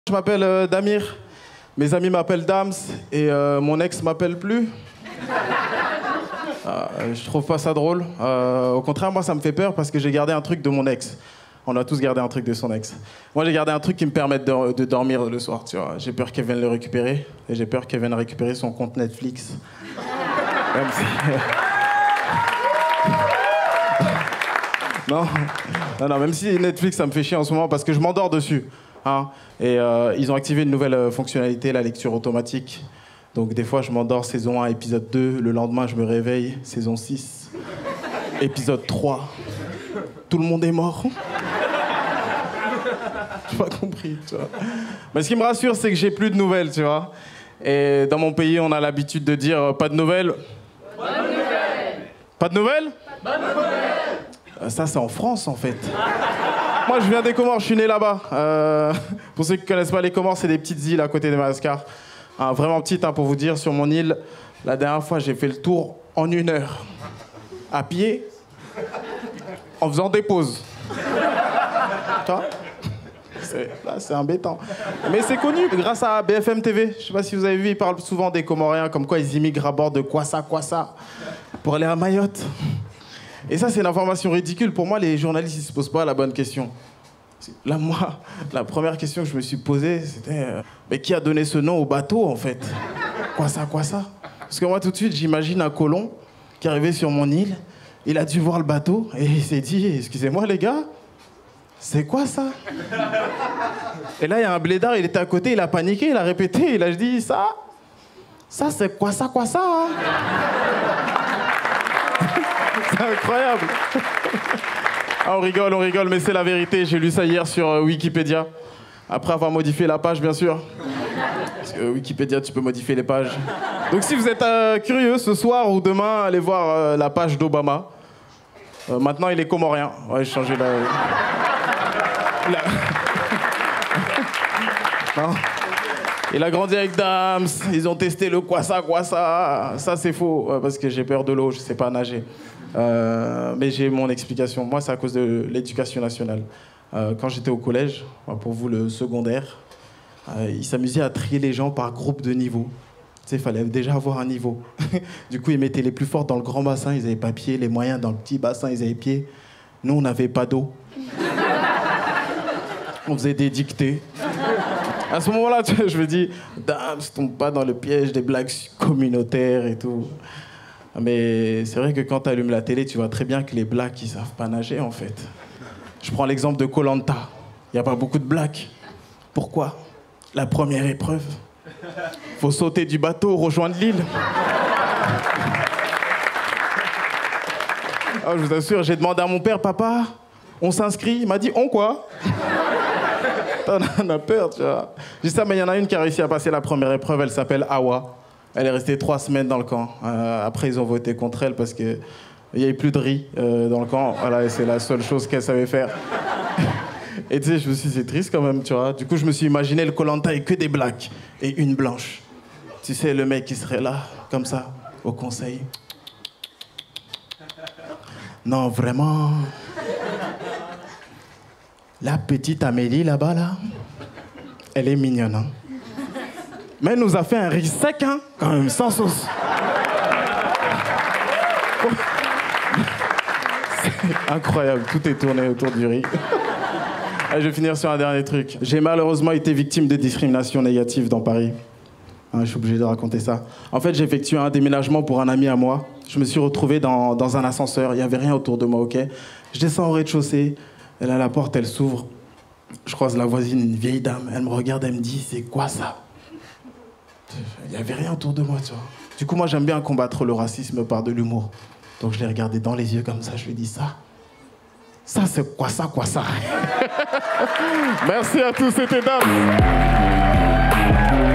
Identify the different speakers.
Speaker 1: Je m'appelle Damir, mes amis m'appellent Dams et mon ex m'appelle plus. Je trouve pas ça drôle. Au contraire, moi ça me fait peur parce que j'ai gardé un truc de mon ex. On a tous gardé un truc de son ex. Moi j'ai gardé un truc qui me permet de dormir le soir, tu vois. J'ai peur qu'elle vienne le récupérer et j'ai peur qu'elle vienne récupérer son compte Netflix. Même si... Non, même si Netflix ça me fait chier en ce moment parce que je m'endors dessus. Hein. Et ils ont activé une nouvelle fonctionnalité, la lecture automatique. Donc des fois je m'endors saison 1, épisode 2, le lendemain je me réveille, saison 6, épisode 3. Tout le monde est mort. J'ai pas compris, tu vois. Mais ce qui me rassure, c'est que j'ai plus de nouvelles, tu vois. Et dans mon pays, on a l'habitude de dire pas de nouvelles. Pas de nouvelles. Pas de nouvelles ? Pas de nouvelles. Ça, c'est en France, en fait. Moi, je viens des Comores, je suis né là-bas. Pour ceux qui ne connaissent pas les Comores, c'est des petites îles à côté de Madagascar. Vraiment petites, pour vous dire, sur mon île, la dernière fois, j'ai fait le tour en 1 heure. À pied, en faisant des pauses. Tu vois ? Là, c'est embêtant. Mais c'est connu, grâce à BFM TV. Je sais pas si vous avez vu, ils parlent souvent des Comoriens, comme quoi ils immigrent à bord de Kwassa, pour aller à Mayotte. Et ça, c'est une information ridicule. Pour moi, les journalistes, ils se posent pas la bonne question. Là, moi, la première question que je me suis posée, c'était mais qui a donné ce nom au bateau, en fait ? Kwassa. Parce que moi, tout de suite, j'imagine un colon qui est arrivé sur mon île, il a dû voir le bateau, et il s'est dit, excusez-moi les gars, c'est quoi ça ? Et là, il y a un blédard, il était à côté, il a paniqué, il a répété, il a dit, ça c'est quoi ça hein ? C'est incroyable. Ah, on rigole, mais c'est la vérité. J'ai lu ça hier sur Wikipédia. Après avoir modifié la page, bien sûr. Parce que Wikipédia, tu peux modifier les pages. Donc si vous êtes curieux, ce soir ou demain, allez voir la page d'Obama. Maintenant, il est comorien. Ouais, j'ai changé la... Non. Il a grandi avec Dams, ils ont testé le Kwassa. Ça, c'est faux, parce que j'ai peur de l'eau, je sais pas nager. Mais j'ai mon explication. Moi, c'est à cause de l'éducation nationale. Quand j'étais au collège, pour vous, le secondaire, ils s'amusaient à trier les gens par groupe de niveau. Tu sais, il fallait déjà avoir un niveau. Du coup, ils mettaient les plus forts dans le grand bassin, ils avaient pas pied. Les moyens dans le petit bassin, ils avaient pied. Nous, on n'avait pas d'eau. On faisait des dictées. À ce moment-là, je me dis, Dams, tombe pas dans le piège des blagues communautaires et tout. Mais c'est vrai que quand tu allumes la télé, tu vois très bien que les blacks, ils savent pas nager, en fait. Je prends l'exemple de Koh Lanta. Il n'y a pas beaucoup de blacks. Pourquoi ? La première épreuve. Faut sauter du bateau, rejoindre l'île. Ah, je vous assure, j'ai demandé à mon père, papa, on s'inscrit ? Il m'a dit, on quoi ? On a peur, tu vois. Je dis ça, mais il y en a une qui a réussi à passer la première épreuve, elle s'appelle Awa. Elle est restée 3 semaines dans le camp. Après, ils ont voté contre elle parce qu'il n'y avait plus de riz dans le camp. Voilà, et c'est la seule chose qu'elle savait faire. Et tu sais, je me suis dit, c'est triste quand même, tu vois. Du coup, je me suis imaginé le Koh Lanta et que des blacks et une blanche. Tu sais, le mec qui serait là, comme ça, au conseil. Non, vraiment... La petite Amélie, là-bas, là, elle est mignonne, hein. Mais elle nous a fait un riz sec, hein, quand même, sans sauce. C'est incroyable, tout est tourné autour du riz. Allez, je vais finir sur un dernier truc. J'ai malheureusement été victime de discrimination négative dans Paris. Je suis obligé de raconter ça. En fait, j'ai effectué un déménagement pour un ami à moi. Je me suis retrouvé dans un ascenseur, il n'y avait rien autour de moi, ok ? Je descends au rez-de-chaussée. Et là, la porte, elle s'ouvre. Je croise la voisine, une vieille dame. Elle me regarde, elle me dit, c'est quoi ça ? Il n'y avait rien autour de moi, tu vois. Du coup, moi, j'aime bien combattre le racisme par de l'humour. Donc, je l'ai regardé dans les yeux comme ça. Je lui ai dit, ça, c'est quoi ça ? Merci à tous, c'était Dame.